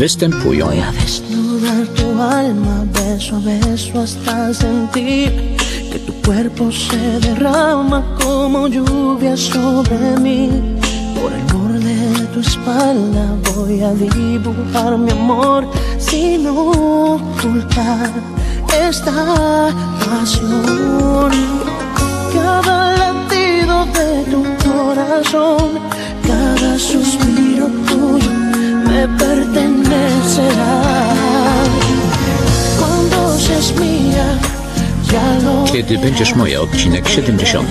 występują. Que tu cuerpo se derrama como lluvia sobre mí. Por el borde de tu espalda voy a dibujar mi amor sin ocultar esta pasión. Cada latido de tu corazón, cada suspiro tuyo me pertenecerá. Cuando seas mía. Kiedy będziesz moja, odcinek 70.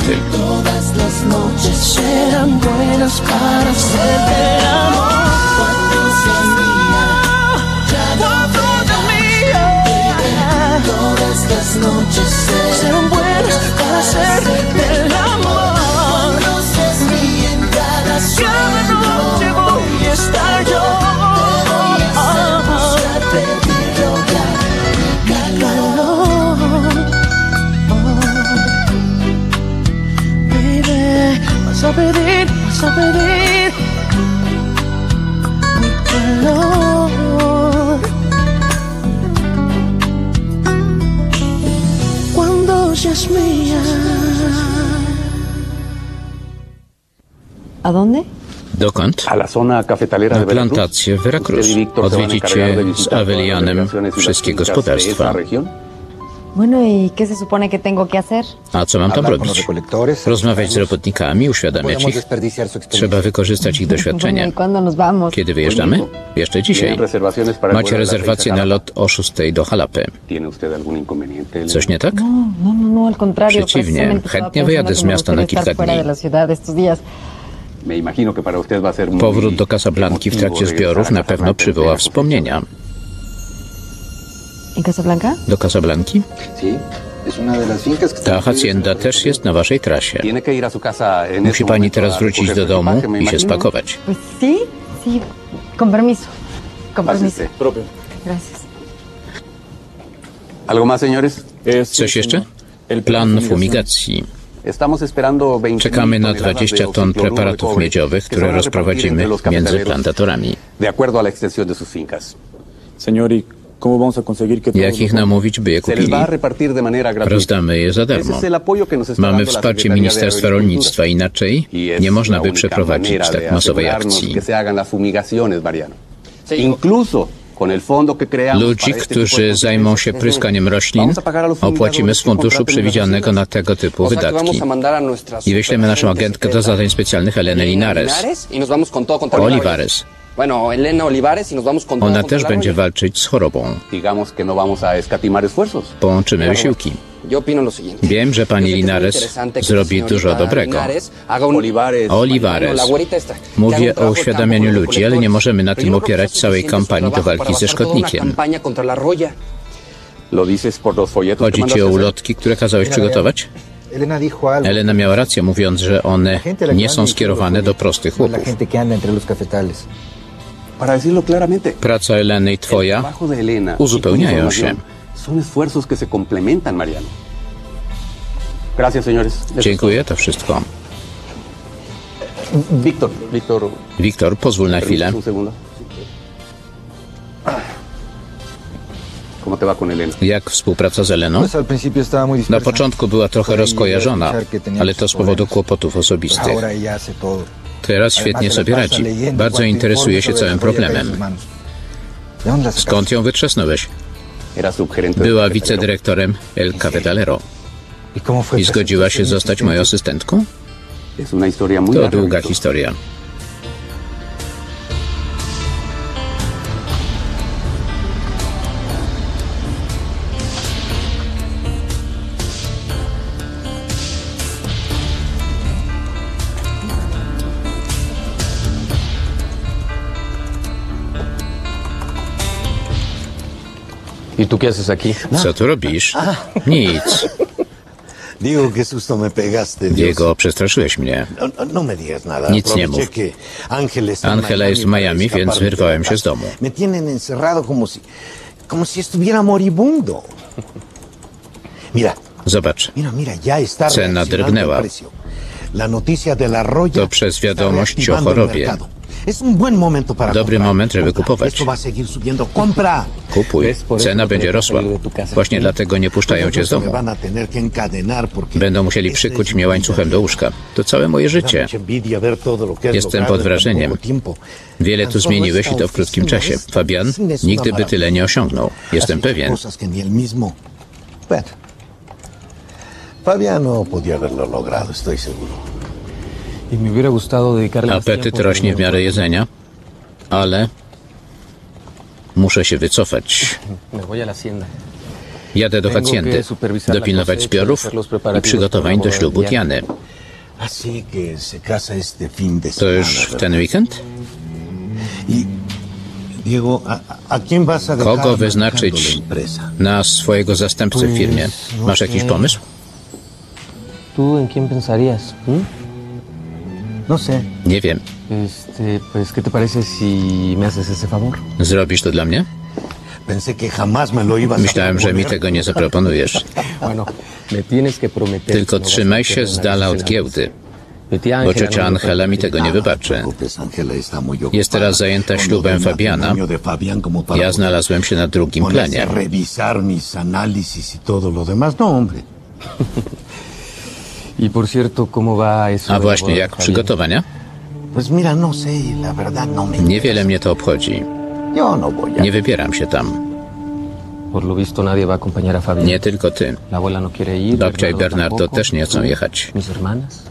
Vas a pedir mi calor. Cuando seas mía. ¿A dónde? Dokąd? Na plantację w Veracruz. Odwiedzicie z Avelianem wszystkie gospodarstwa. Bueno, ¿y qué se supone que tengo que hacer? A co mam tam robić? Rozmawiać z robotnikami, uświadamiać ich. Trzeba wykorzystać ich doświadczenie. Kiedy wyjeżdżamy? Jeszcze dzisiaj. Macie rezerwację na lot o 6 do Jalapy. Coś nie tak? Przeciwnie, chętnie wyjadę z miasta na kilka dni. Powrót do Casablanki w trakcie zbiorów na pewno przywoła wspomnienia. Do Casablanki? Ta hacienda też jest na waszej trasie. Musi pani teraz wrócić do domu i się spakować. Coś jeszcze? Plan fumigacji. Czekamy na 20 ton preparatów miedziowych, które rozprowadzimy między plantatorami. Jak ich namówić, by je kupili? Rozdamy je za darmo. Mamy wsparcie Ministerstwa Rolnictwa, inaczej nie można by przeprowadzić tak masowej akcji. Ludzi, którzy zajmą się pryskaniem roślin, opłacimy z funduszu przewidzianego na tego typu wydatki. I wyślemy naszą agentkę do zadań specjalnych, Elenę Olivares. Ona też będzie walczyć z chorobą. Połączymy wysiłki. Wiem, że pani Linares zrobi dużo dobrego. Olivares. Mówię o uświadamianiu ludzi, ale nie możemy na tym opierać całej kampanii do walki ze szkodnikiem. Chodzi ci o ulotki, które kazałeś przygotować? Elena miała rację, mówiąc, że one nie są skierowane do prostych chłopów. Praca Eleny i twoja uzupełniają się. Dziękuję, to wszystko. Wiktor, pozwól na chwilę. Jak współpraca z Eleną? Na początku była trochę rozkojarzona, ale to z powodu kłopotów osobistych. Teraz świetnie sobie radzi. Bardzo interesuje się całym problemem. Skąd ją wytrzasnąłeś? Była wicedyrektorem El Cafetalero. I zgodziła się zostać moją asystentką? To długa historia. Co tu robisz? Nic. Diego, przestraszyłeś mnie. Nic nie mów. Angela jest w Miami, więc wyrwałem się z domu. Zobacz. Cena drgnęła. To przez wiadomość o chorobie. Dobry moment, żeby kupować. Kupuj. Cena będzie rosła. Właśnie dlatego nie puszczają cię z domu. Będą musieli przykuć mnie łańcuchem do łóżka. To całe moje życie. Jestem pod wrażeniem. Wiele tu zmieniłeś i to w krótkim czasie. Fabian nigdy by tyle nie osiągnął. Jestem pewien. Fabiano podía haberlo logrado, estoy seguro. Apetyt rośnie w miarę jedzenia, ale muszę się wycofać. Jadę do hacjendy, dopilnować zbiorów i przygotowań do ślubu Tiany. To już w ten weekend? Kogo wyznaczyć na swojego zastępcę w firmie? Masz jakiś pomysł? ¿Tú en quién pensarías? No sé. Nie wiem. Pues, ¿qué te parece si me haces ese favor? Zrobisz to dla mnie? Myślałem, że mi tego nie zaproponujesz. Bueno, me tienes que prometer. Tylko trzymaj się z dala od giełdy, bo ciocia Angela mi tego nie wybaczy. Jest teraz zajęta ślubem Fabiana. Ja znalazłem się na drugim planie. Y por cierto, ¿cómo va eso? A właśnie, jak przygotowania? Niewiele mnie to obchodzi. Nie wybieram się tam. Por lo visto nadie va a acompañar a Fabián. Nie tylko ty. La abuela no quiere ir. Babcia i Bernardo też nie chcą jechać. Mis hermanas.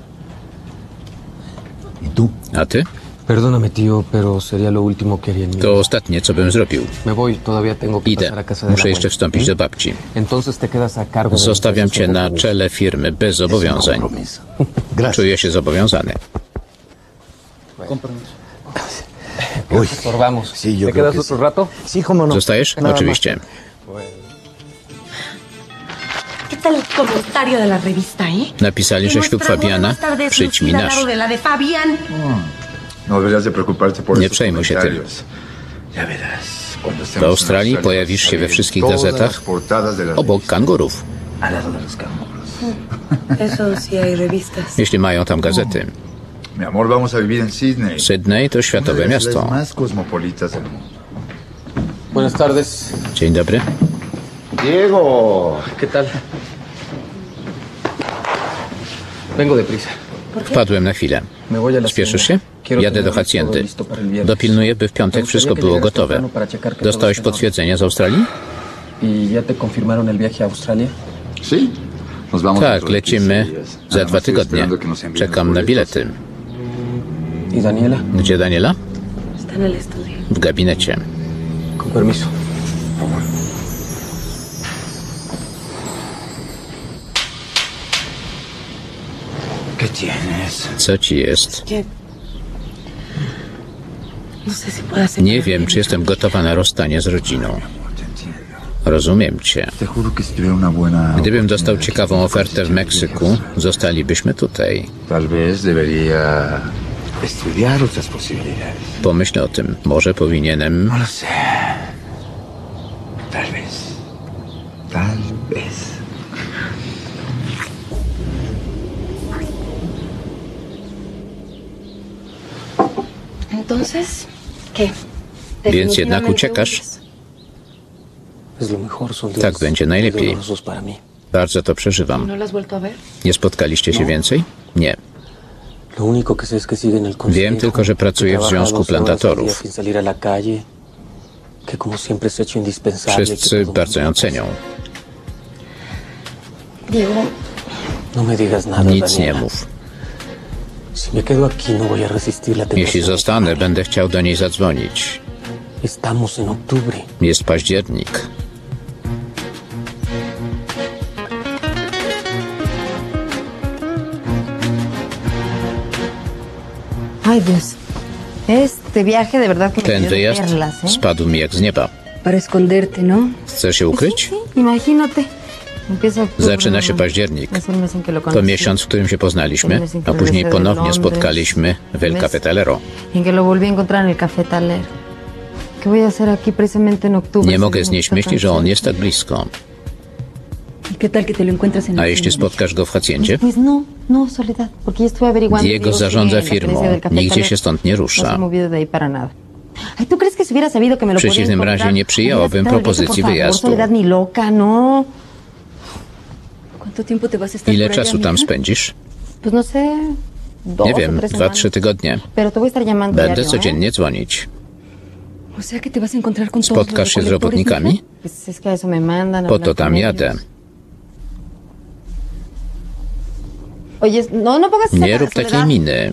A ty? Perdóname, tío, pero sería lo último que haría en mi To vida. ostatnie, co bym zrobił. Me voy, todavía tengo que Idę. pasar a casa de la Muszę jeszcze abuela. wstąpić do babci. Entonces te quedas a cargo de Zostawiam los cię na compromisos. czele firmy bez zobowiązań. Czuję się zobowiązany. Estorbamos. ¿Te quedas otro rato? Zostajesz? Oczywiście. ¿Qué tal el comentario de la revista, Napisali, że ślub Fabiana przyćmi nasz. de la de Fabián. No deberías de preocuparte por Nie esos przejmuj się tym. comentarios. Ya verás, cuando estemos W Australii en Australia, pojawisz się we wszystkich todas las gazetach portadas de la obok revista. kangurów, Al lado de los canguros. Eso sí hay revistas. jeśli mają tam gazety. Mi amor, vamos a vivir en Sydney. Sydney to światowe Una de las miasto. ciudades más cosmopolitas del mundo. Buenas tardes. Dzień dobry. Diego. ¿Qué tal? Vengo deprisa. Wpadłem na chwilę. Me voy a la Spieszysz hacienda. się? Quiero Jadę do tener todo hacjendy. listo para el viernes. Dopilnuję, by w piątek wszystko było gotowe. Dostałeś potwierdzenie z Australii? ¿Y ya te confirmaron el viaje a Australia? Sí. Nos vamos Tak, dentro de lecimy 15 días. za Nada 2 más estoy tygodnie. esperando que nos envíen Czekam los na boletos. bilety. ¿Y Daniela? Gdzie Daniela? Está en el estudio. W gabinecie. Con permiso. ¿Qué tienes? Co ci jest? ¿Qué? No sé si puedo hacer. Nie wiem, czy jestem gotowa na rozstanie z rodziną. Rozumiem cię. Te juro que si tuviera una buena Gdybym dostał oportunidad ciekawą aquí, ofertę w Meksyku, zostalibyśmy tutaj. Tal vez debería estudiar otras posibilidades. Pomyśl o tym. Może powinienem... No lo sé. Tal vez. Tal vez. Entonces, ¿qué? Więc jednak uciekasz? huyes. Es lo mejor, son días Tak będzie najlepiej. dolorosos para mí. Bardzo to przeżywam. ¿No lo has vuelto a ver? Nie spotkaliście się więcej? Nie. Lo único que sé es que sigue en el consejo. Wiem tylko, że pracuje w que trabaja Związku 12 horas al Plantatorów. día sin salir a la calle, que como siempre se ha hecho indispensable. Wszyscy que todo bardzo ją mundo- cenią. Diego, No me digas nada, Nic nie Daniela. mów. Si me quedo aquí no voy a resistir la Jeśli tentación. zostanę, będę chciał do niej zadzwonić. Estamos en octubre. Jest październik. Ay, Dios. Este viaje de verdad que me Ten dio de wyjazd perlas, ¿eh? spadł mi jak z nieba. Para esconderte, ¿no? Chcesz się ukryć? Sí, imagínate. Empieza octubre, Zaczyna się ¿no? październik. Es el mes en que lo To conocí. miesiąc, w którym się poznaliśmy, a później ponownie spotkaliśmy w El Cafetalero. En que lo volví a encontrar en el cafetalero. ¿Qué voy a hacer aquí precisamente en octubre? Nie si mogę vivo znieść tan myśli, że on cerca? jest tak blisko. ¿Y A jeśli spotkasz go w hacjendzie? Pues no, Soledad, porque ya estuve averiguando. Diego zarządza firmą, nigdzie się stąd nie rusza. W przeciwnym razie nie przyjęłabym propozycji wyjazdu. Ile czasu tam spędzisz? Nie wiem, 2-3 tygodnie. Będę codziennie dzwonić. Spotkasz się z robotnikami? Po to tam jadę. Nie rób takiej miny.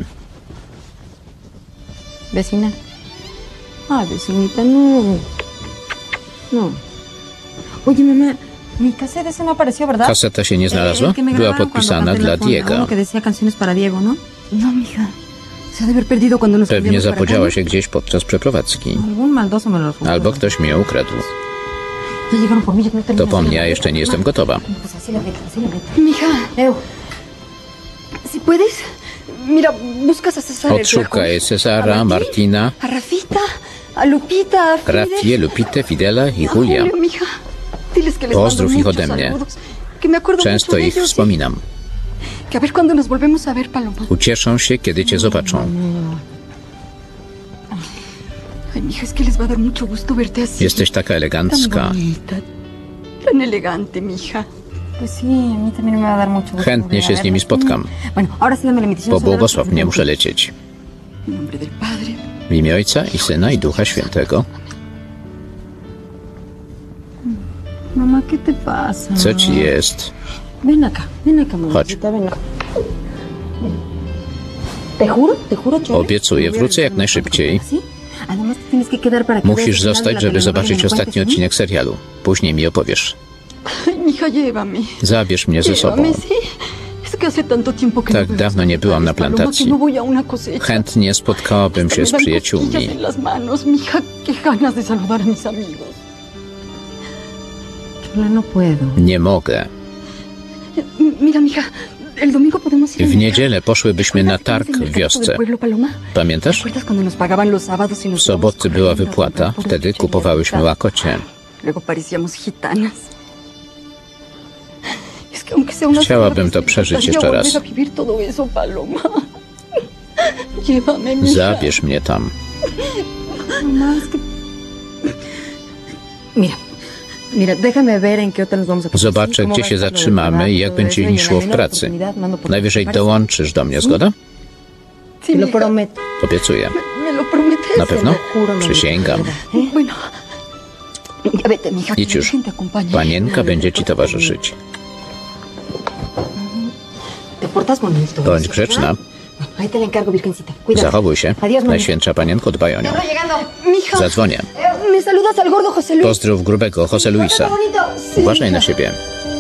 Vecina. Ay, vecinita, no. No. Oye, mamá, mi cassette ese no apareció, ¿verdad? Kaseta się nie znalazła? Była podpisana dla Diego. No, mija. Se ha de haber perdido cuando nos Pewnie zapodziała się gdzieś podczas przeprowadzki. Algún maldoso me lo robó. Albo ktoś mi ją ukradł. Ya llegaron por mí, yo no terminé. To po mnie, a jeszcze nie jestem gotowa. Pues así la meto. Mija, si puedes, mira, buscas a César el Odszukaj Flaco, Cezara, Martina, a Rafita, a Lupita, a Fide, Rafię, Lupitę, Fidela i a Julia. Julio, mija. Diles que les Pozdrów mando ich muchos ode mnie. saludos, que me acuerdo Często mucho de ich ellos, wspominam. que a ver cuando nos volvemos a ver, Paloma. Ucieszą się, kiedy cię zobaczą. Ay, mija, es que les va a dar mucho gusto verte así. Jesteś taka Tan elegancka. bonita, tan elegante, mija. Pues sí, a mí también me va a dar mucho gusto. Chętnie się z nimi spotkam. Bueno, ahora sí dame la invitación. Pobłogosław mnie, muszę lecieć. En nombre del Padre. W imię Ojca i Syna i Ducha Świętego. Mamá, ¿qué te pasa? Co ci jest? Ven acá, mamacita, ven acá. Te juro, Chole. Obiecuję, wrócę jak najszybciej. ¿Sí? Además, te tienes que quedar para que Musisz veas el final de zostać, la żeby telenovela zobaczyć y me ostatni cuentes, odcinek serialu. Później mi opowiesz. Ay, mija, llévame. Zabierz mnie ze sobą. Llévame, sí. Es que hace tanto tiempo que Tak no veo dawno a nie mis byłam na padres, Paloma, plantacji. que no voy a una cosecha. Chętnie spotkałabym się z Me dan przyjaciółmi. cosquillas en las manos, mija, qué ganas de saludar a mis amigos. Chole, no puedo. Nie mogę. Mira, mija, el domingo podemos ir a W mercar. niedzielę poszłybyśmy na ¿Recuerdas targ que w en el campo wiosce. del pueblo, Paloma? Pamiętasz? ¿Recuerdas cuando nos pagaban los sábados y nos W soboty íbamos była corriendo a wypłata, comprar por wtedy leche y kupowałyśmy agüita? łakocie. Luego parecíamos gitanas. Es que aunque sea una Chciałabym sola to vez, me przeżyć encantaría jeszcze volver raz. a vivir todo eso, Paloma. Llévame, mija. Zabierz mnie tam. Mamá, es que... Mira, déjame ver en qué hotel nos vamos a quedar. Zobaczę, ¿Cómo gdzie va się a estar lo del zatrzymamy i jak trabajo, będzie todo mi eso? Y szło en w la menor pracy. oportunidad mando por Najwyżej ti. dołączysz do mnie, zgoda? Sí, Te lo mija, prometo. Obiecuję. me lo prometes. Na pewno? Juro, mamita, Przysięgam. ¿verdad? Bueno, ya vete, mija, que Idź la już. Virgen te acompañe. Panienka będzie ci towarzyszyć. Te portas bonito. Bądź grzeczna. Ahí te la encargo, Virgencita. Cuídate. Zachowuj się. Adiós, mamita. Najświętsza Panienko, dbaj o nią. Estoy llegando. Mija, Zadzwonię. me saludas al gordo José Luis. Pozdrów grubego José Luisa. Bonito. Sí, Uważaj na mija. siebie.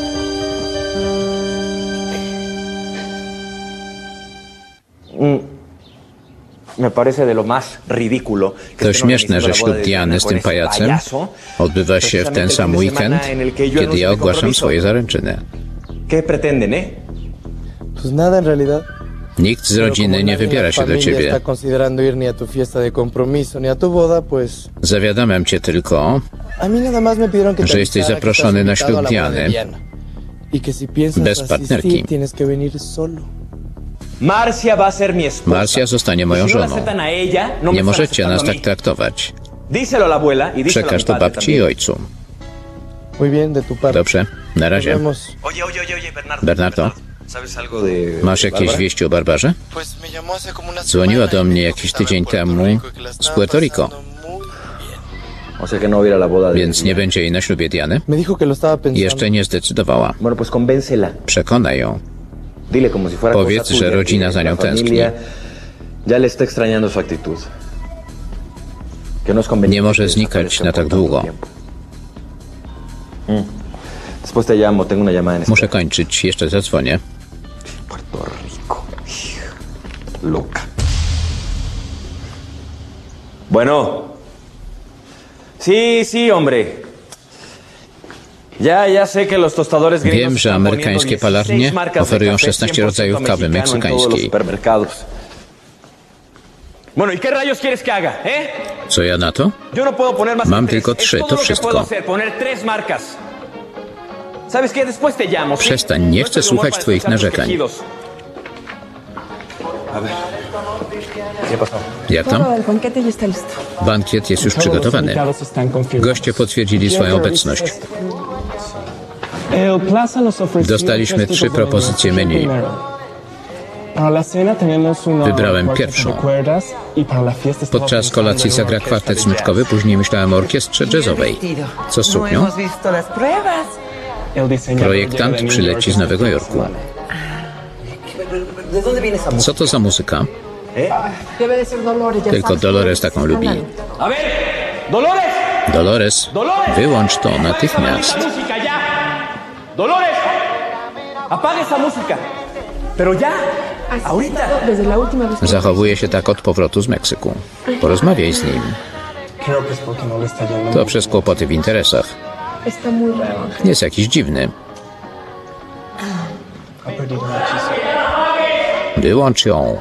Me parece de lo más ridículo. To śmieszne, że ślub Diany z tym pajacem odbywa się w ten sam weekend, kiedy ja ogłaszam swoje zaręczyny. ¿Qué pretenden, eh? Pues nada, en realidad. Nikt z rodziny nie wybiera się do ciebie. Está considerando ir ni a tu fiesta de compromiso ni a tu boda, pues Zawiadamiam cię tylko, a mí nada más me pidieron que te że jesteś avisara que zaproszony estás na invitado ślub a la boda de Diany. Diana. Y que si piensas Bez partnerki. asistir, tienes que venir solo. Marcia va a ser mi esposa. Marcia zostanie moją Si no la żoną. aceptan a ella, no me Nie están możecie nas aceptando a tak mí. traktować. Díselo a la abuela y díselo a mi Przekaż to padre babci i también. ojcu. Muy bien, de tu parte. Dobrze, na Nos razie. vemos. Oye, Bernardo, ¿Sabes algo de masz jakieś Bárbara? wieści o Barbarze? Pues me llamó hace como una Dzwoniła semana do y mnie me jakiś dijo que tydzień estaba en temu Puerto Rico y que la z estaba Puerto Rico, pasando muy bien. O sea que no va a ir a la boda de więc nie będzie jej na ślubie Diany. Me dijo que lo estaba pensando. Jeszcze nie zdecydowała. Bueno, pues convéncela. Przekonaj ją. Dile como si fuera Powiedz, cosa że tuya, rodzina que za la nią tęskni. familia ya le está extrañando su actitud. Que no es conveniente Nie może que znikać desaparezca na por tak tanto długo. tiempo. Después te llamo, tengo una llamada en espera. Muszę kończyć, jeszcze zadzwonię. Puerto Rico. Loca. Bueno. Sí, hombre. Ya sé que los tostadores gringos Wiem, że están amerykańskie poniendo palarnie 16 marcas de oferują café 16 rodzajów 100% kawy mexicano en todos los meksykańskiej. supermercados. Bueno, ¿y qué rayos quieres que haga, eh? Co ja na to? Yo no puedo poner más Mam que tres. tylko Es 3, todo to lo que wszystko. puedo hacer, poner 3 marcas. Przestań, nie chcę słuchać twoich narzekań. Jak tam? Bankiet jest już przygotowany. Goście potwierdzili swoją obecność. Dostaliśmy 3 propozycje menu. Wybrałem pierwszą. Podczas kolacji zagra kwartet smyczkowy, później myślałem o orkiestrze jazzowej. Co z suknią? Projektant przyleci z Nowego Jorku. Co to za muzyka? Tylko Dolores taką lubi. Dolores, wyłącz to natychmiast. Dolores, apague esa música. Pero ya, ahorita. Zachowuje się tak od powrotu z Meksyku. Porozmawiaj z nim. To przez kłopoty w interesach. Jest jakiś dziwny. Wyłącz ją.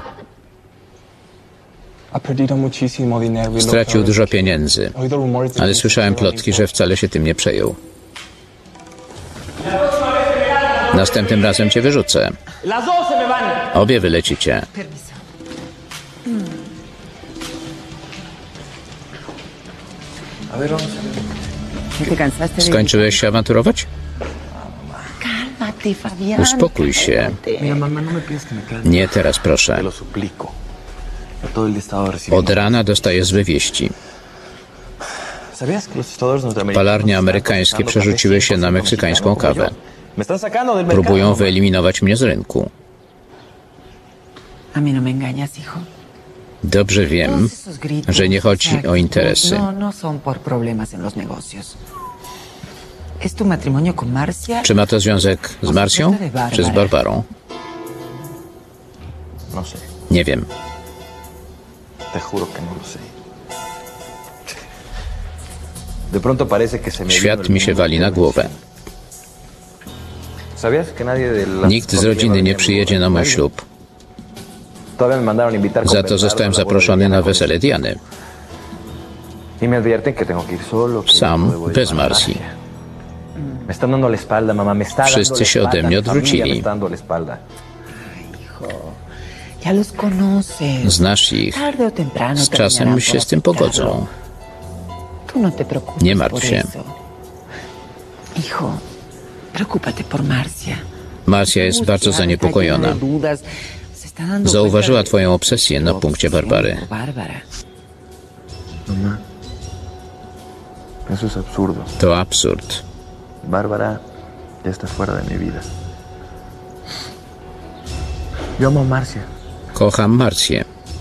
Stracił dużo pieniędzy, ale słyszałem plotki, że wcale się tym nie przejął. Następnym razem cię wyrzucę. Obie wylecicie. Skończyłeś się awanturować? Uspokój się. Nie teraz, proszę. Od rana dostaję złe wieści. Palarnie amerykańskie przerzuciły się na meksykańską kawę. Próbują wyeliminować mnie z rynku. Dobrze wiem, że nie chodzi o interesy. Czy ma to związek z Marcją, czy z Barbarą? Nie wiem. Świat mi się wali na głowę. Nikt z rodziny nie przyjedzie na mój ślub. Za to zostałem zaproszony na wesele Diany. Sam, bez Marcji. Wszyscy się ode mnie odwrócili. Znasz ich. Z czasem się z tym pogodzą. Nie martw się. Marcia jest bardzo zaniepokojona. Zauważyła twoją obsesję na punkcie Barbary. To absurd. Bárbara ya está fuera de mi vida. Yo amo a Marcia. Kocham Marcję.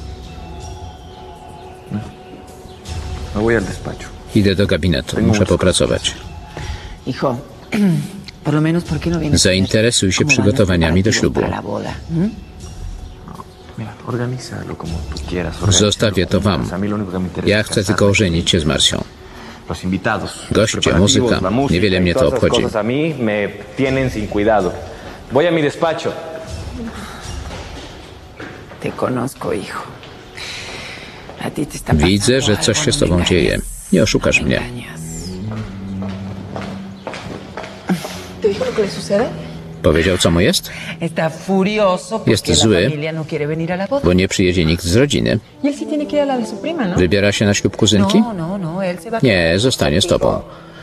Me voy al despacho. Idę do gabinetu. Muszę popracować. Zainteresuj się przygotowaniami do ślubu. Zostawię to wam. Ja chcę tylko ożenić się z Marcią. Goście, muzyka. Niewiele mnie to obchodzi. Widzę, że coś się z tobą dzieje. Nie oszukasz mnie. Powiedział, co mu jest? Jest zły, bo nie przyjedzie nikt z rodziny. Wybiera się na ślub kuzynki? Nie, zostanie z tobą.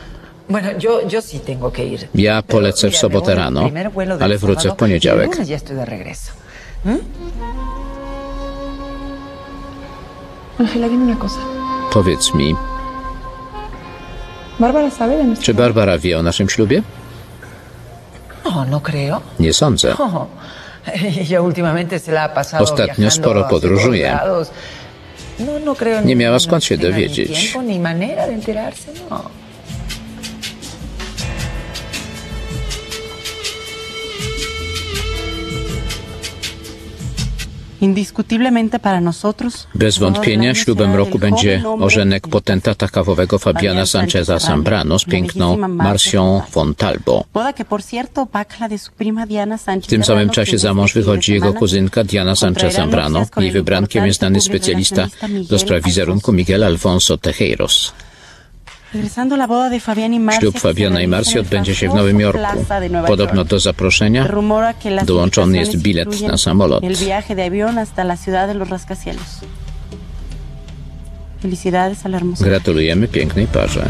Ja polecę w sobotę rano, ale wrócę w poniedziałek. Powiedz mi, czy Barbara wie o naszym ślubie? Nie sądzę. Ostatnio sporo podróżuje. Nie miała skąd się dowiedzieć. Bez wątpienia ślubem roku będzie ożenek potentata kawowego Fabiana Sancheza Zambrano z piękną Marcią Fontalbo. W tym samym czasie za mąż wychodzi jego kuzynka Diana Sanchez Zambrano. Jej wybrankiem jest znany specjalista do spraw wizerunku Miguel Alfonso Tejeiros. Ślub Fabiana i Marcy odbędzie się w Nowym Jorku. Podobno do zaproszenia dołączony jest bilet na samolot. Gratulujemy pięknej parze.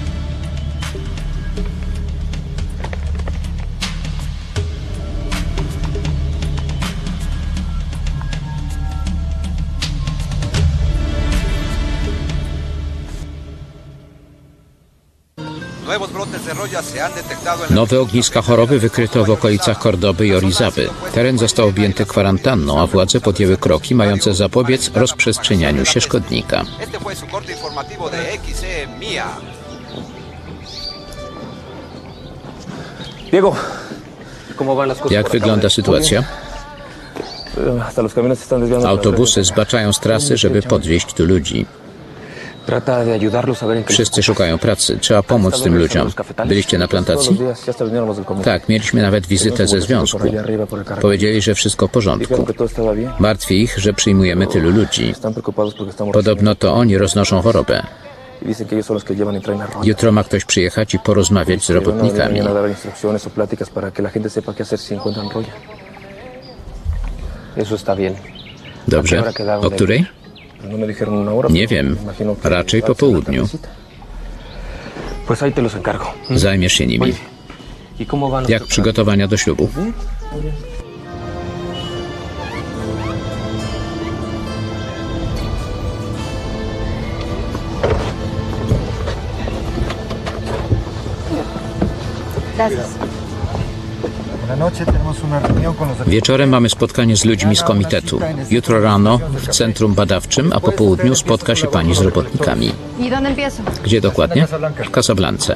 Nowe ogniska choroby wykryto w okolicach Kordoby i Orizaby. Teren został objęty kwarantanną, a władze podjęły kroki mające zapobiec rozprzestrzenianiu się szkodnika. Jak wygląda sytuacja? Autobusy zbaczają z trasy, żeby podwieźć tu ludzi. Wszyscy szukają pracy. Trzeba pomóc tym ludziom. Byliście na plantacji? Tak, mieliśmy nawet wizytę ze związku. Powiedzieli, że wszystko w porządku. Martwi ich, że przyjmujemy tylu ludzi. Podobno to oni roznoszą chorobę. Jutro ma ktoś przyjechać i porozmawiać z robotnikami. Dobrze. O której? Nie wiem. Raczej po południu. Zajmiesz się nimi. Jak przygotowania do ślubu? Wieczorem mamy spotkanie z ludźmi z komitetu. Jutro rano w centrum badawczym, a po południu spotka się pani z robotnikami. Gdzie dokładnie? W Casablance.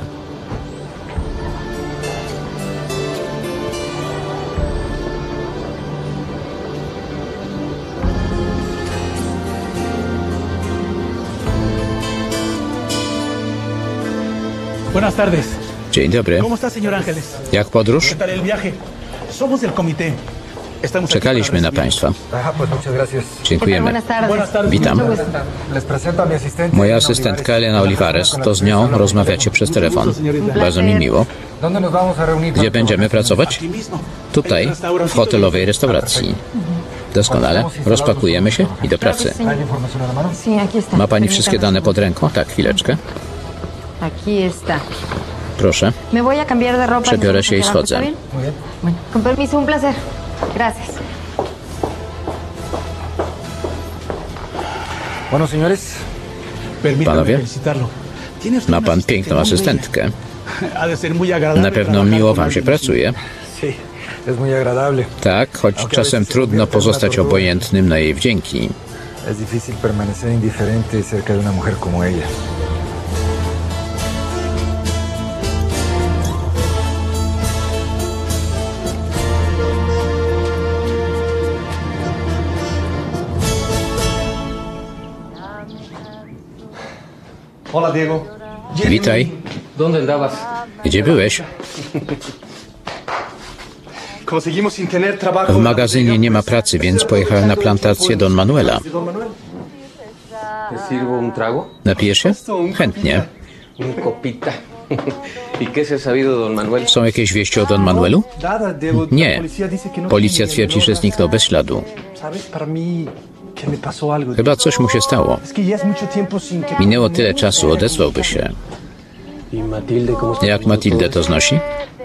Buenas tardes. Dzień dobry. Jak podróż? Czekaliśmy na Państwa. Dziękujemy. Witam. Moja asystentka Elena Olivares, to z nią rozmawiacie przez telefon. Bardzo mi miło. Gdzie będziemy pracować? Tutaj, w hotelowej restauracji. Doskonale. Rozpakujemy się i do pracy. Ma Pani wszystkie dane pod ręką? Tak, chwileczkę. Proszę. Przebiorę się i schodzę. Panowie, ma pan piękną asystentkę. Na pewno miło wam się pracuje. Tak, choć czasem trudno pozostać obojętnym na jej wdzięki. Hola, Diego. Witaj. Gdzie byłeś? W magazynie nie ma pracy, więc pojechałem na plantację Don Manuela. Napijesz się? Chętnie. Są jakieś wieści o Don Manuelu? Nie. Policja twierdzi, że zniknął bez śladu. Chyba coś mu się stało. Minęło tyle czasu, odezwałby się. Jak Matilde to znosi?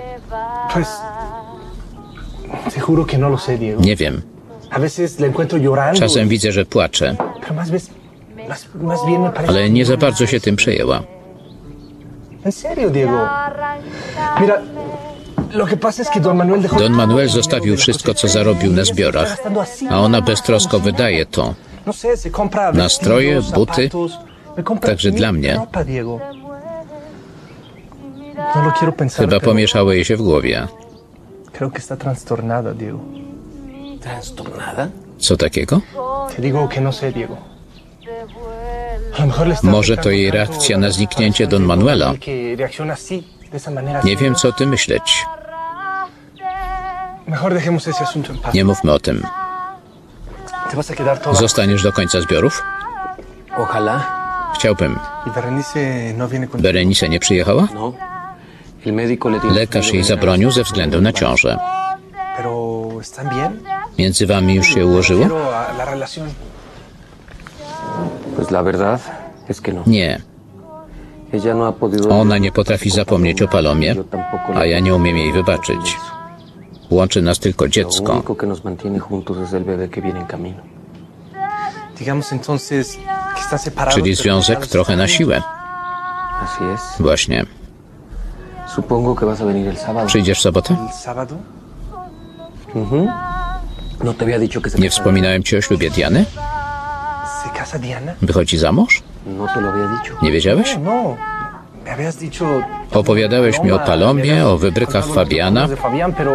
Nie wiem. Czasem widzę, że płacze. Ale nie za bardzo się tym przejęła. Don Manuel zostawił wszystko, co zarobił na zbiorach, a ona beztrosko wydaje to. Nastroje, buty, także dla mnie. Chyba pomieszało jej się w głowie. Co takiego? Może to jej reakcja na zniknięcie Don Manuela. Nie wiem, co o tym myśleć. Nie mówmy o tym. Zostaniesz do końca zbiorów? Chciałbym. ¿Y Berenice no viene con... Berenice nie przyjechała? No. El médico le dijo... Lekarz jej zabronił ze względu na ciążę. Pero ¿están bien? Między wami już się ułożyło? Pero la relación... Pues la verdad es que no. Nie. Ella no ha podido... Ona nie potrafi zapomnieć o Palomie, a ja nie umiem jej wybaczyć. Łączy nas tylko Lo dziecko. único que nos mantiene juntos es el bebé que viene en camino. Digamos entonces que están separados... Czyli związek trochę na siłę. Así es. Właśnie. Supongo que vas a venir el sábado. Przyjdziesz w sobotę? ¿El sábado? No te había dicho que se Nie casa. wspominałem ci o ślubie Diany? ¿Se casa Diana? Wychodzi za mąż? No te lo había dicho. Nie wiedziałeś? No. Me habías dicho... Opowiadałeś mi o Palomie, o wybrykach Fabiana. De Fabián, pero...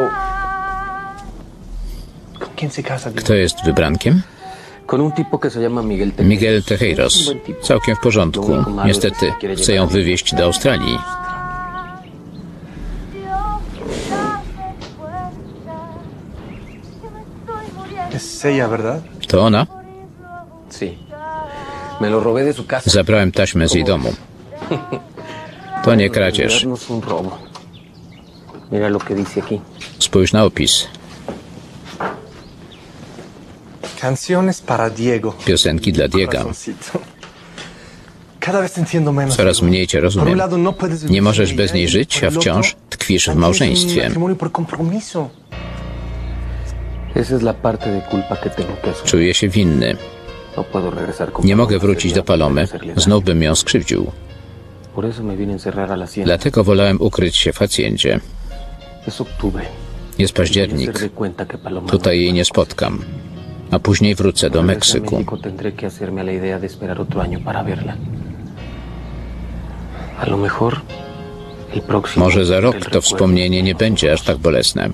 ¿Con quién se casa Diana? Kto jest wybrankiem? Con un tipo que se llama Miguel Tejero. Miguel Tejeiros. Całkiem w porządku. Niestety, chcę ją wywieźć do Australii. Es ella, ¿verdad? To ona? Sí. Me lo robé de su casa. Zabrałem taśmę z jej domu. To nie kradzież. No es un robo. Mira lo que dice aquí. Spójrz na opis. Canciones para Diego. Piosenki dla Diego. Corazoncito. Cada vez te entiendo menos. Coraz mniej cię Por un rozumiem. lado, no puedes vivir Nie możesz sin bez ella, niej y żyć, por a el otro, wciąż tkwisz w mantienes un małżeństwie. matrimonio por compromiso. Esa es la parte de culpa que tengo que asumir. Czuję się winny. No puedo regresar con Nie mogę Paloma, wrócić do Palomy. Znów bym ją skrzywdził. Por eso me vine a encerrar a la hacienda. Dlatego wolałem ukryć się w haciendzie. Es octubre. Jest Voy a październik. hacer de cuenta que Paloma Tutaj no jej nie está. spotkam. A później wrócę do Cuando regrese a Meksyku. México tendré que hacerme a la idea de esperar otro año para verla. A lo mejor el próximo... Może za el rok to recuerdo. wspomnienie nie będzie aż tak bolesne.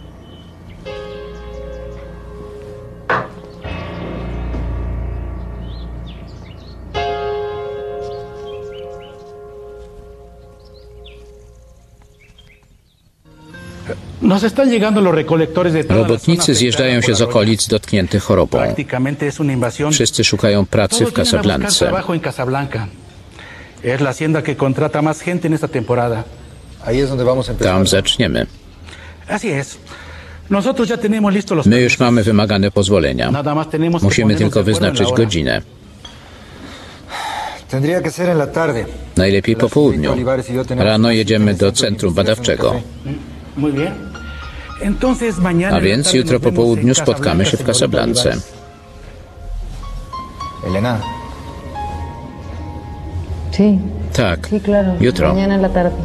Nos están llegando los recolectores de toda la zona Robotnicy zjeżdżają się z afectada por okolic dotkniętych chorobą. arroyo. Prácticamente es una invasión. Wszyscy szukają pracy Todos w vienen a buscar Casablance. trabajo en Casablanca. Es la hacienda que contrata más gente en esta temporada. Ahí es donde vamos a empezar. Tam zaczniemy. Así es. Nosotros ya tenemos listos los My już mamy wymagane pozwolenia. Nada más tenemos que Musimy ponernos tylko de acuerdo en la wyznaczyć hora. godzinę. Tendría que ser en la tarde. Najlepiej po południu. Rano jedziemy do centrum badawczego. Muy bien. Entonces mañana A en la więc tarde jutro nos po vemos południu en spotkamy się w Casablanca, Casablance. Elena, Sí, Tak, sí, claro. jutro. Mañana en la tarde.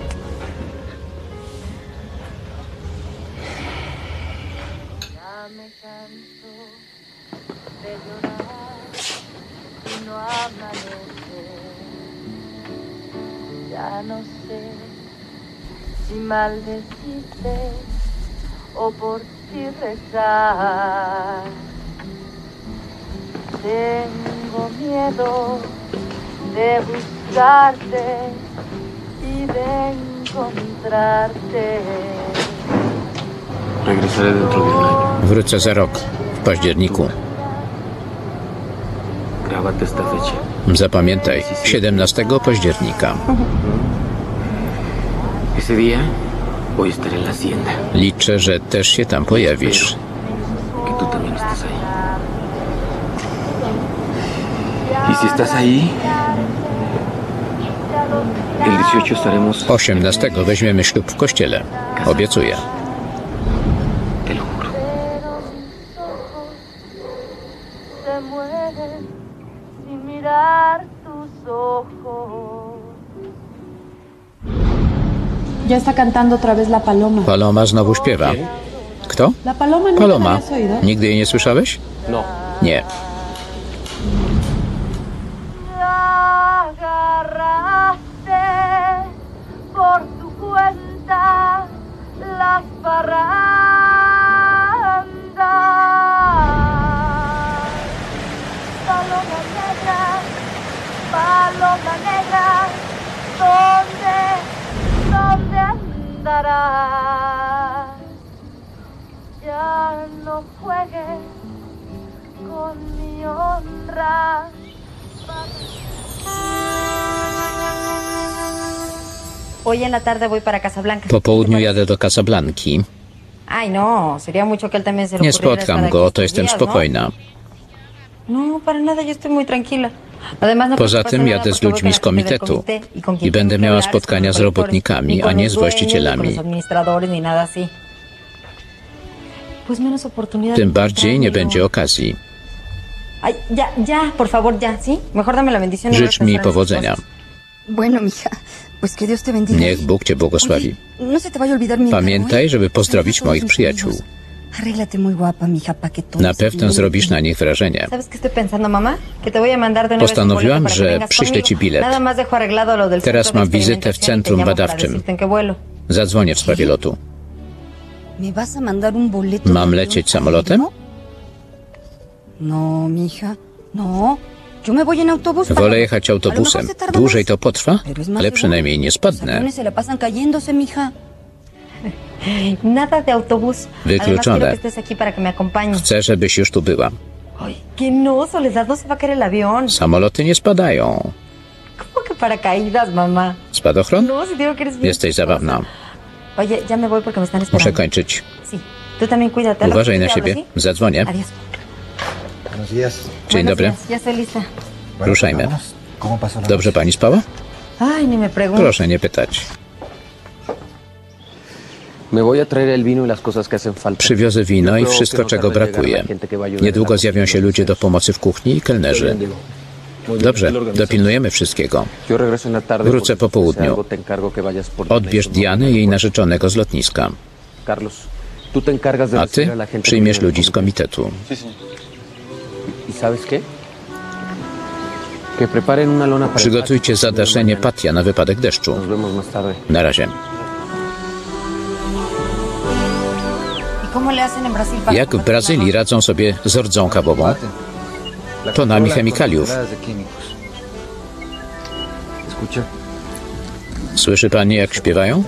Ya no sé si maldecirte o por ti rezar. Tengo miedo de buscarte y de encontrarte. Regresaré dentro de un año. Wrócę za rok, w październiku. Grábate esta fecha. Zapamiętaj, 17 października. Ese día voy a estar en la hacienda. Liczę, że też się tam pojawisz. Que tú también estés ahí. Y si estás ahí, el 18 estaremos... 18 weźmiemy ślub w kościele. Obiecuję. Te lo juro. Se mueren sin mirar tus ojos. Ya está cantando otra vez la paloma. Paloma znowu śpiewa. Kto? La paloma, ¿nunca la Paloma. habías oído? Nigdy jej nie słyszałeś? No. Nie. Agarraste por tu cuenta las barrandas. Paloma negra, ¿dónde andarás? Ya no juegues con mi honra. hoy en la tarde voy para Casablanca. Po południu jadę do Casablanki. Ay, no, sería mucho que él también se le Nie ocurriera estar spotkam aquí go, estos to jestem días, spokojna. No, para nada, yo estoy muy tranquila. Además, no Poza pasa tym nada jadę z porque voy ludźmi con z la gente del komitetu comité y con quien i będę tengo que miała hablar es con spotkania los z directores, robotnikami, ni a con nie los z dueños, ni con właścicielami. los administradores, ni nada así. Pues menos oportunidad. Tym bardziej nie będzie okazji. Ay, ya, por favor, ya, ¿sí? Mejor dame la bendición. Życz mi powodzenia. Bueno, mija, pues que Dios te bendiga. Niech Bóg cię błogosławi. No se te vaya a olvidar mi Pamiętaj, żeby pozdrowić moich przyjaciół. Arréglate muy guapa, mija, pa que todo Na pewno zrobisz na nich wrażenie. ¿Sabes qué estoy pensando, mamá? Que te voy a mandar de una vez un Postanowiłam, boleto para que że vengas przyślę ci conmigo. bilet. Nada más dejo arreglado lo del Teraz centro de mam wizytę w experimentación y te centrum llamo para badawczym. decirte en qué vuelo. Zadzwonię w sprawie lotu. ¿Me vas a mandar un boleto? Mam de lecieć avión samolotem? aéreo? No, mija, no. Yo me voy en autobús. Wolę jechać autobusem. Dłużej to potrwa, ale przynajmniej nie Los spadnę. aviones se la pasan cayéndose, mija. Nada de autobús. Además, Wykluczone. quiero que estés aquí para que me acompañes. Chcę, żebyś już tu była. Ay, que no, Soledad, no se va a caer el avión. Samoloty nie spadają. ¿Cómo que paracaídas, mamá? Spadochron? No, si digo que eres bien Jesteś chistosa. zabawna. Oye, ya me voy porque me están esperando. Muszę kończyć. Sí. Tú también cuídate. Uważaj na Te hablo, siebie. ¿sí? Zadzwonię. Adiós. Buenos días. Dzień Buenos dobry. días, ya estoy lista. Ruszajmy. ¿Cómo pasó la Dobrze pani spała? Ay, ni me preguntes. Proszę nie pytać. Me voy a traer el vino y las cosas que hacen falta. Przywiozę wino i wszystko, czego brakuje. Niedługo zjawią się ludzie do pomocy w kuchni i kelnerzy. Dobrze, dopilnujemy wszystkiego. Yo regreso en la tarde. Wrócę po południu. Algo te encargo que vayas por Odbierz Dianę i jej narzeczonego z lotniska. Carlos, tú te encargas de A ty recibir a la gente. przyjmiesz que viene ludzi z del komitetu. ¿Y sabes qué? Que preparen una lona para... Przygotujcie zadaszenie patia na wypadek deszczu. Nos vemos más tarde. Na razie. ¿Y cómo le hacen en Brasil para Jak w Brazylii radzą sobie z rdzą kawową? Tonami chemikaliów. Escucha. Słyszy pani, jak śpiewają?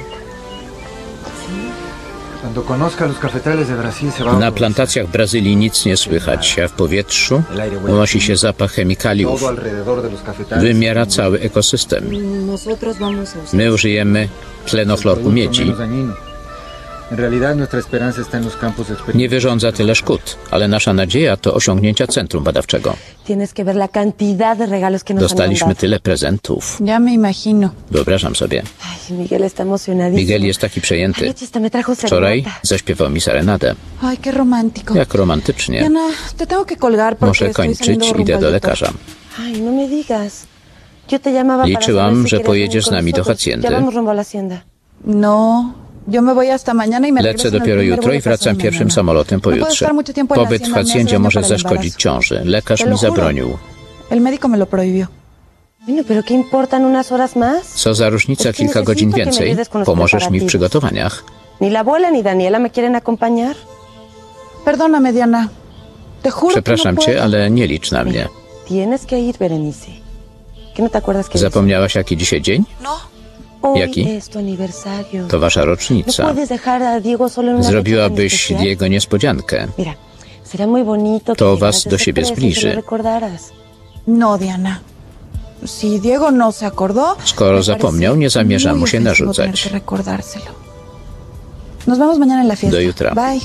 Cuando conozca los cafetales de Brasil se va a... Na plantacjach Brazylii nic nie słychać, a w powietrzu unosi się zapach chemikaliów. Todo alrededor de los cafetales. Wymiera cały ekosystem. Nosotros vamos a usar. My użyjemy tlenochlorku miedzi. En realidad nuestra esperanza está en los campos de Nie wyrządza tyle szkód, ale nasza nadzieja to osiągnięcia centrum badawczego. Tienes que ver la cantidad de regalos que nos han Dostaliśmy mandado. tyle prezentów. Ya me imagino. Wyobrażam sobie. Ay, Miguel está emocionadísimo. Miguel jest taki przejęty. Anoche hasta me trajo Wczoraj serenata. zaśpiewał mi serenadę. Ay, qué romántico. Jak romantycznie. Diana, te tengo que colgar porque Muszę estoy kończyć, saliendo rumbo idę al do doctor. lekarza. Ay, no me digas. Yo te llamaba para Liczyłam, saber si że querías pojedziesz z venir con nami do nosotros. haciendy. Ya vamos rumbo a la hacienda. No, yo me voy hasta mañana y me Lecę regreso en el dopiero primer jutro i vuelo que wracam sale pierwszym mañana. samolotem No puedo pojutrze. estar mucho tiempo en la Pobyt w hacienda, me hace hacjendzie daño może para el zaszkodzić embarazo. ciąży. Lekarz Te lo mi juro. zabronił. El médico me lo prohibió. Bueno, pero ¿qué importan unas horas más? Co za różnica, Es que kilka godzin necesito que me więcej. ayudes con los Pomożesz mi w preparativos. przygotowaniach. Ni la abuela ni Daniela me quieren acompañar. Perdóname, Diana. Te juro Przepraszam que no cię, puedo. ale nie licz na mnie. Tienes que ir, Berenice. ¿Qué no te acuerdas que Zapomniałaś, jaki dzisiaj dzień? hoy Jaki? es tu aniversario? To wasza No rocznica. puedes dejar a Diego solo en una fecha tan Zrobiłabyś especial. Diego niespodziankę. Mira, será muy bonito que To llegaras was de do ese siebie preso y zbliży. te lo recordaras. No, Diana. Si Diego no se acordó, Skoro zapomniał, nie zamierzam mu się muy ofensivo tener narzucać. que recordárselo. Nos vemos mañana en la fiesta. Do jutra. Bye.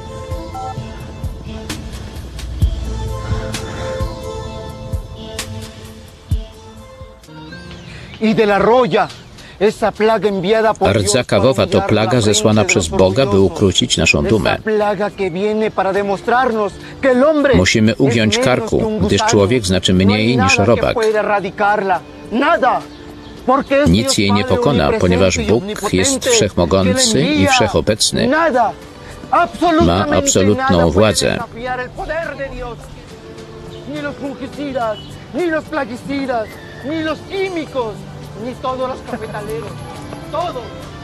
Y de la roya, esa plaga enviada por Dios Rdza para kawowa to humillar plaga la zesłana frente de przez los Boga, by orgullosos. ukrócić naszą dumę. Esa plaga que viene para demostrarnos que el hombre Musimy es ugiąć menos karku, que un gdyż gusano. człowiek znaczy No hay mniej niż nada que robak. pueda erradicarla. Nada. Porque es Nic Dios jej nie Padre pokona, omnipresente ponieważ y Bóg omnipotente, jest que wszechmogący le i envía wszechobecny. Nada. Absolutamente Ma absolutną nada puede władzę. desafiar el poder de Dios. Ni los fungicidas, ni los plaguicidas, ni los químicos, ni todos los cafetaleros. Todos.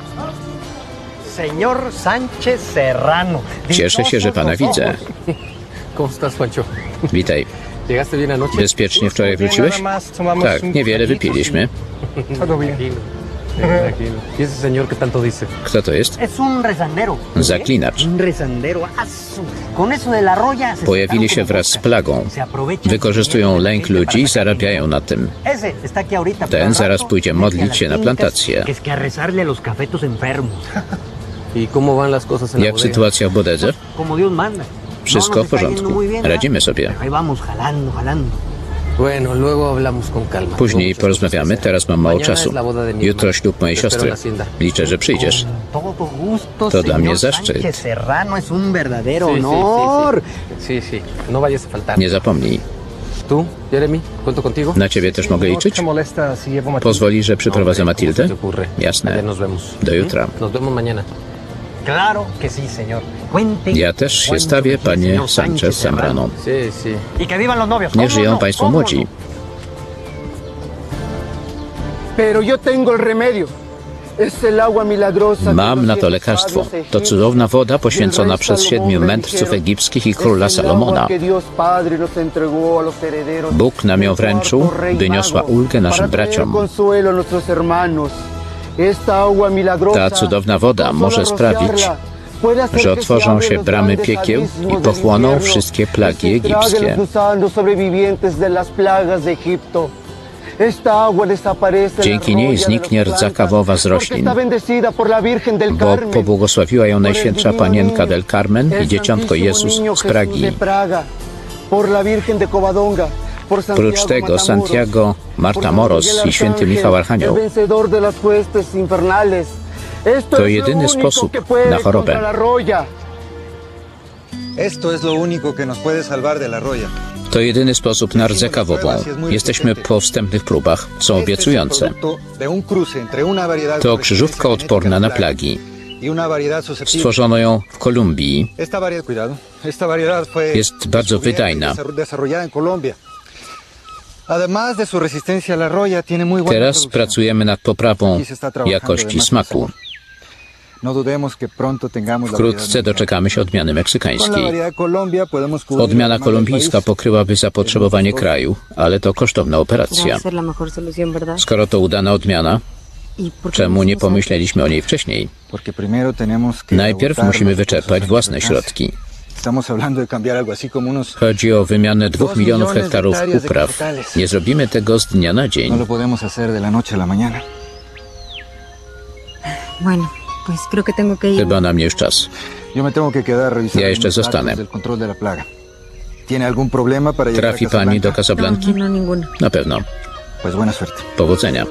Señor Sánchez Serrano. Cieszę się, że pana widzę. ¿Cómo estás, Juancho? Witaj. ¿Llegaste bien anoche? Bezpiecznie wczoraj wróciłeś? Tak, niewiele wypiliśmy. Todo bien. Tranquilo. ¿Y ese señor qué tanto dice? Kto to jest? Es un rezandero. Zaklinacz. Un rezandero. Con eso de la roya se Pojawili się wraz z plagą. Wykorzystują lęk ludzi i zarabiają na tym. Ese está aquí ahorita. Ten zaraz pójdzie modlić się na plantację. Es que a rezarle a los cafetos enfermos. ¿Y cómo van las cosas en la Jak bodega? sytuacja w bodedze? Como Dios manda. Wszystko w porządku. Radzimy sobie. Ahí vamos jalando, jalando. Bueno, luego hablamos con calma. Później porozmawiamy, teraz mam mało czasu. Jutro ślub mojej siostry. Liczę, że przyjdziesz. To dla mnie zaszczyt. Serrano es un verdadero honor. Sí, sí. No vayas a faltar. Nie zapomnij. ¿Tú, Jeremy? ¿Cuento contigo? Na ciebie też mogę liczyć? Pozwoli, że przyprowadzę Matildę? Jasne. Do jutra. Nos vemos mañana. Claro que sí, señor. Cuente. Ja też się stawię, panie Sanchez Zambrano. Sí, sí. Y que vivan los novios. Niech żyją państwo młodzi. Pero yo tengo el remedio. Es el agua milagrosa. Mam na to lekarstwo. To cudowna woda poświęcona przez 7 mędrców egipskich i króla Salomona. Bóg nam ją wręczył, by niosła ulgę naszym braciom. Ta cudowna woda może sprawić, że otworzą się bramy piekieł i pochłoną wszystkie plagi egipskie. Dzięki niej zniknie rdza kawowa z roślin, bo pobłogosławiła ją Najświętsza Panienka del Carmen i Dzieciątko Jezus z Pragi. Prócz tego Santiago Martamoros i Święty Michał Archanioł to jedyny sposób na chorobę. To jedyny sposób na rdzę kawową. Jesteśmy po wstępnych próbach. Są obiecujące. To krzyżówka odporna na plagi. Stworzono ją w Kolumbii. Jest bardzo wydajna. Teraz pracujemy nad poprawą jakości smaku. Wkrótce doczekamy się odmiany meksykańskiej. Odmiana kolumbijska pokryłaby zapotrzebowanie kraju, ale to kosztowna operacja. Skoro to udana odmiana, czemu nie pomyśleliśmy o niej wcześniej? Najpierw musimy wyczerpać własne środki. Chodzi o wymianę 2 milionów hektarów upraw. Nie zrobimy tego z dnia na dzień. Chyba na mnie już czas. Ja jeszcze zostanę. Trafi pani do Casablanki? Na pewno. Powodzenia.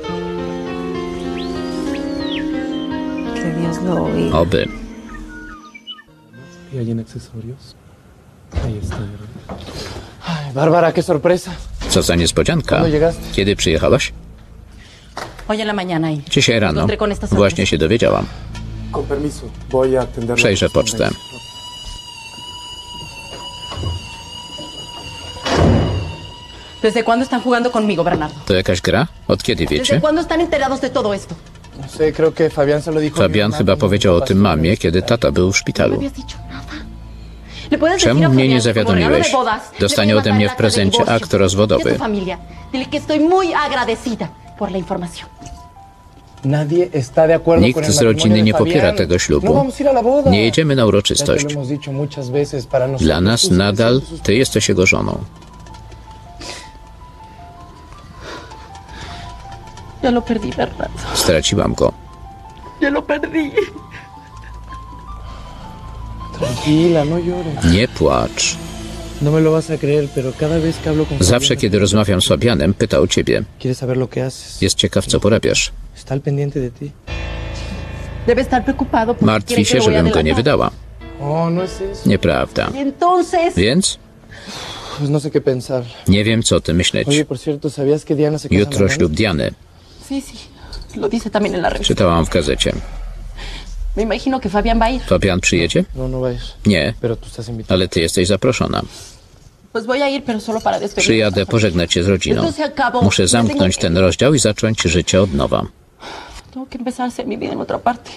Oby. ¿Y hay en accesorios? Ahí está, ¿verdad? Ay, Bárbara, qué sorpresa. Co za niespodzianka. Kiedy przyjechałaś? Dzisiaj rano. Właśnie się dowiedziałam. Przejrzę pocztę. ¿Desde cuándo están jugando conmigo, Bernardo? To jakaś gra? Od kiedy wiecie? ¿Desde cuándo están enterados de todo esto? Fabian chyba powiedział o tym mamie, kiedy tata był w szpitalu. Czemu mnie nie zawiadomiłeś? Dostanie ode mnie w prezencie akt rozwodowy. Nikt z rodziny nie popiera tego ślubu. Nie jedziemy na uroczystość. Dla nas nadal ty jesteś jego żoną. Ya lo perdí, Bernardo. Straciłam go. Ya lo perdí. Tranquila, no llores. Nie płacz. No me lo vas a creer, pero cada vez que hablo con Zawsze, kiedy rozmawiam z Fabianem, pyta o ciebie. Quieres saber lo que haces. Jest ciekaw, co porabiasz. Está al pendiente de ti. Debe estar preocupado porque Martwi się, żebym go nie wydała. Oh, no es eso. Nieprawda. Entonces... Więc? Pues no sé qué pensar. Nie wiem, co ty myśleć. Oye, por cierto, ¿sabías que Diana se casa Jutro mañana? ślub Diany. Sí, sí. Lo dice también en la revista. Czytałam w gazecie. Me imagino que Fabian va a ir. Fabian przyjedzie? No, no vayas. Nie, Pero tú estás invitada. ale ty jesteś zaproszona. Pues voy a ir, pero solo para despedirme. Przyjadę pożegnać się z rodziną. Muszę zamknąć ten rozdział i zacząć życie od nowa. Tengo que empezar a hacer mi vida en otra parte.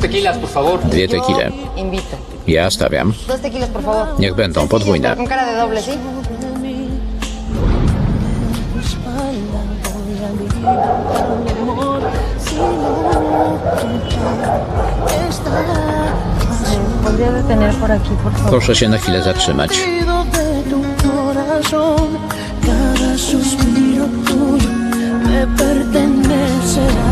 tequilas, por favor. 2 tequile. Invito. Ja stawiam. 2 tequilas, por favor. Niech będą podwójne. Con cara de doble, ¿sí? ¿Podría detener por aquí, por favor? Proszę się na chwilę zatrzymać. Cada suspiro tuyo me pertenecerá.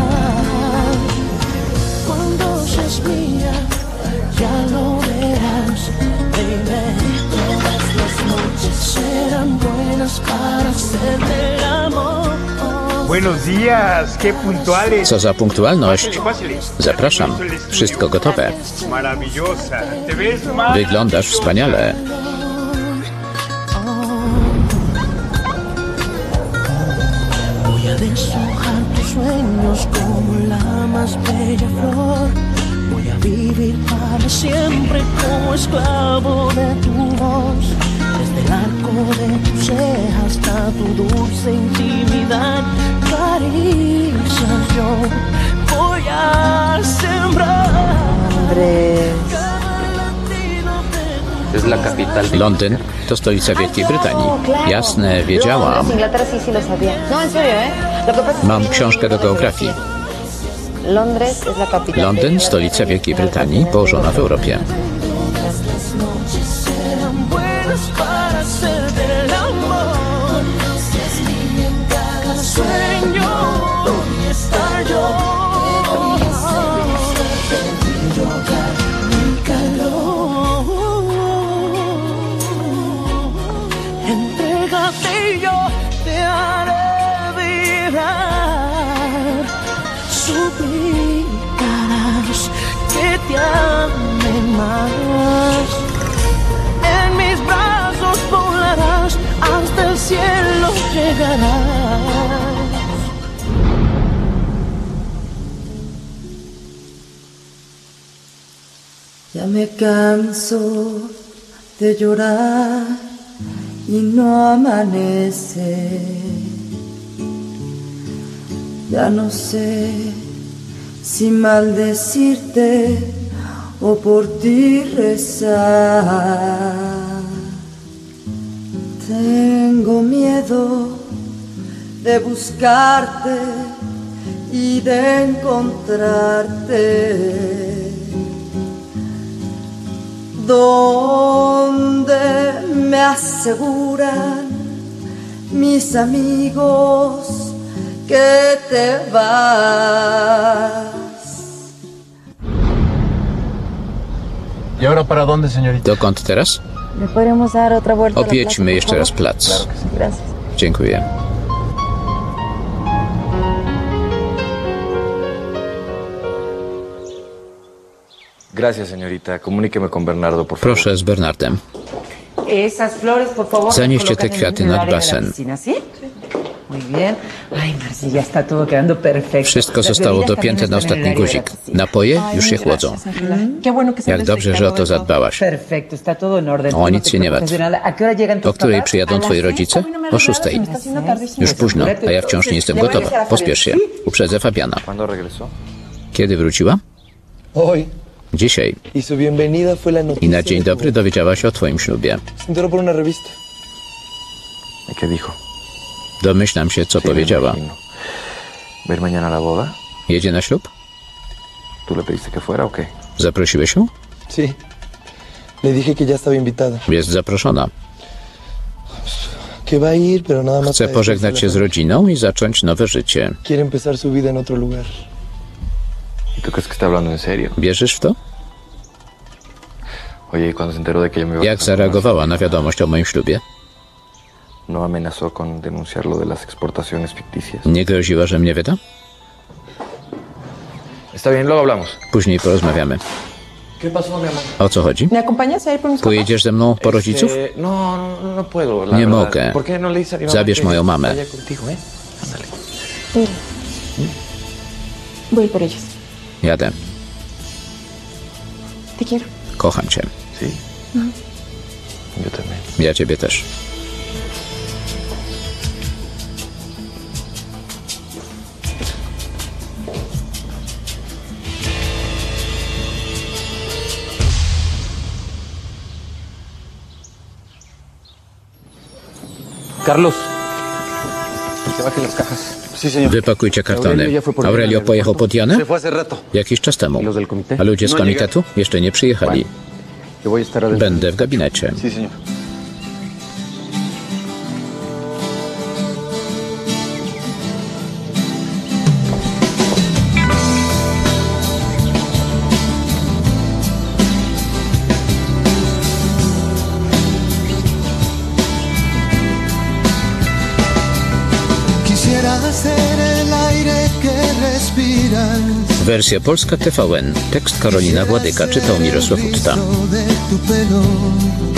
Cuando seas mía, ya lo verás, baby. Todas las noches serán buenas para hacer el amor. Buenos días, qué puntuales. Co za punktualność. Zapraszam. Wszystko gotowe. Maravillosa. Te ves más. Wyglądasz wspaniale. Voy a deshojar tus sueños como la más bella flor. Voy a vivir para siempre como esclavo de tu voz. Desde el arco de tu ceja hasta tu dulce intimidad. Caricias yo voy a sembrar. Andrés. Es la capital. Londyn to stolica Wielkiej Brytanii. Jasne, wiedziałam. Inglaterra sí lo sabía. No, en serio, ¿eh? Lo que pasa es que Mam książkę do geografii. Londres es la capital. Londyn, stolica Wielkiej Brytanii, położona w Europie. Para hacer del amor. En cada sueño y estar yo. Mi calor. Entrégate y yo te haré vibrar. Suplicarás que te ame más. En mis brazos volarás, hasta el cielo llegarás. Ya me canso de llorar y no amanece. Ya no sé si maldecirte o por ti rezar. Tengo miedo de buscarte y de encontrarte. Donde me aseguran mis amigos que te vas. ¿Y ahora para dónde, señorita? Dokąd teraz? ¿Le podremos dar otra vuelta a la plaza, Objedźmy por jeszcze favor? raz plac. Gracias. Dziękuję. Gracias, señorita. Comuníqueme con Bernardo, por favor. Proszę z Bernardem. Esas flores, por favor. Zanieście te kwiaty nad basen. ¿Sí? Muy bien. Ay, Marci, ya está todo quedando perfecto. Wszystko zostało dopięte na ostatni guzik. Napoje już się chłodzą. Jak dobrze, że o to zadbałaś. Perfecto, está todo en orden. O nic się nie martw. ¿A qué hora llegan tus O której papás? przyjadą twoi rodzice? O 6:00. Już późno, a ja wciąż nie jestem gotowa. Pospiesz się. Uprzedzę Fabiana. ¿Cuándo regresó? Kiedy wróciła? Hoy. Dzisiaj. Y su bienvenida fue la I noticia. na dzień dobry dowiedziała się o twoim ślubie. Se enteró por una revista. ¿Y qué dijo? Domyślam się, co powiedziała. ¿Va a ir mañana a la boda? Jedzie na ślub? ¿Tú le pediste que fuera o qué? Zaprosiłeś ją? Sí. Le dije que ya estaba invitada. Jest zaproszona. Que va a ir, pero nada más. Chce para pożegnać się z rodziną i zacząć nowe życie. Quiere empezar su vida en otro lugar. ¿Y tú crees que está hablando en serio? Wierzysz w to? Oye, ¿y cuando se enteró de que yo me iba a Jak casar con zareagowała na wiadomość o moim ślubie? ¿No amenazó con denunciar lo de las exportaciones ficticias? Nie groziła, że mnie wyda? Está bien, luego hablamos. Później porozmawiamy. ¿Qué pasó, mi amor? O co chodzi? ¿Me acompañas a ir por mis Pojedziesz ze mną po rodziców? No puedo, la Nie verdad. mogę. ¿Por qué no le dices a mi mamá Zabierz que moją mamę. vaya contigo, eh? Ándale. Voy por ellos. Jadę. Te quiero. Kocham cię. Sí. Yo también. Ja ciebie też. Carlos, que baje las cajas. Wypakujcie kartony. Aurelio pojechał pod Janę? Jakiś czas temu. A ludzie z komitetu jeszcze nie przyjechali. Będę w gabinecie. Wersja polska TVN. Tekst Karolina Władyka czytał Mirosław Utta.